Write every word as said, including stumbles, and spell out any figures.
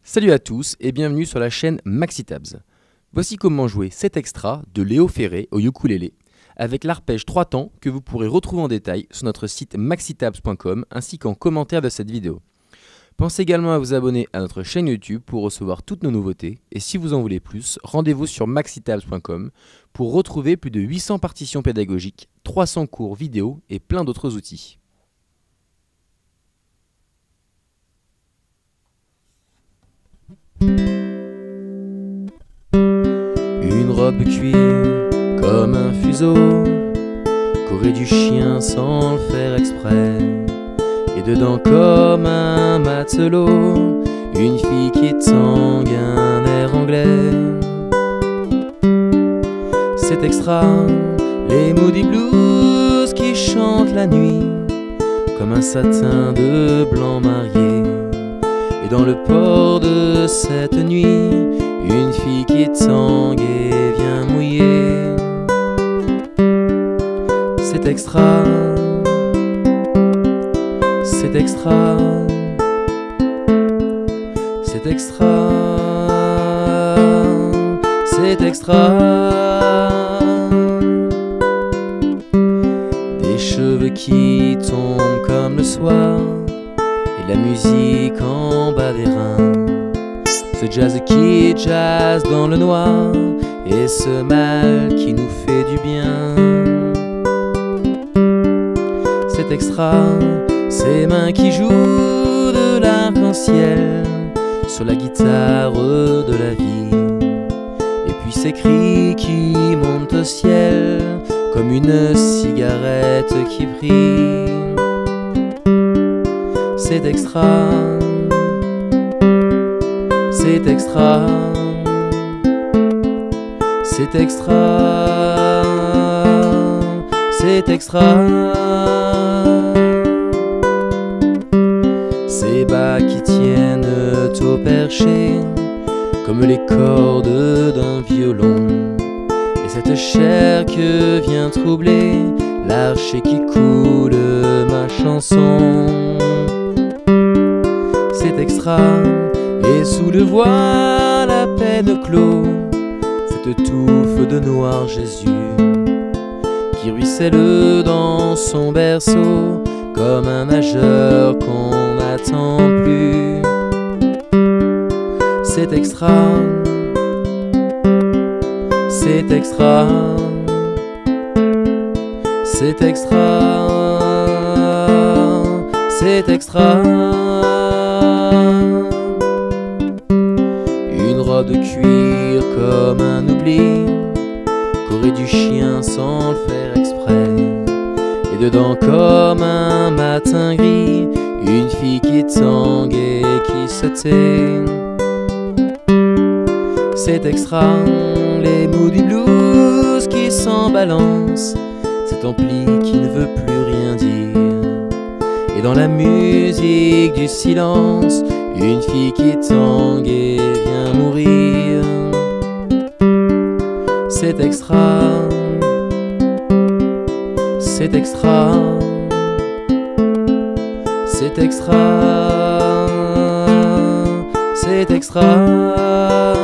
Salut à tous et bienvenue sur la chaîne MaxiTabs. Voici comment jouer cet extra de Léo Ferré au ukulélé avec l'arpège trois temps que vous pourrez retrouver en détail sur notre site maxitabs point com ainsi qu'en commentaire de cette vidéo. Pensez également à vous abonner à notre chaîne YouTube pour recevoir toutes nos nouveautés et si vous en voulez plus, rendez-vous sur maxitabs point com pour retrouver plus de huit cents partitions pédagogiques, trois cents cours vidéo et plein d'autres outils. Une robe cuir comme un fuseau qu'aurait du chien sans le faire exprès. Et dedans comme un matelot, une fille qui tangue un air anglais. C'est extra, les Moody Blues qui chantent la nuit comme un satin de blanc marié. Et dans le port de cette nuit, une fille qui tangue et vient mouiller. C'est extra, c'est extra, c'est extra, c'est extra. Des cheveux qui tombent comme le soir et la musique en bas des reins. Ce jazz qui jazz dans le noir et ce mal qui nous fait du bien. C'est extra, ces mains qui jouent de l'arc-en-ciel sur la guitare de la vie. Et puis ces cris qui montent au ciel comme une cigarette qui brille. C'est extra, c'est extra, c'est extra, c'est extra. Ces bas qui tiennent au perché comme les cordes d'un violon. Et cette chair que vient troubler l'arche qui coule ma chanson. C'est extra, et sous le voile à peine clos, cette touffe de noir Jésus qui ruisselle dans son berceau comme un nageur qu'on n'attend plus. C'est extra, c'est extra, c'est extra, c'est extra. Une robe de cuir comme un oubli qu'aurait du chien sans le faire exprès. Et dedans comme un matin gris, une fille qui tangue et qui se tait. C'est extra, les Moody Blues qui s'en balancent, cet ampli qui ne veut plus rien dire. Et dans la musique du silence, une fille qui tangue et vient mourir. C'est extra, c'est extra, c'est extra, c'est extra.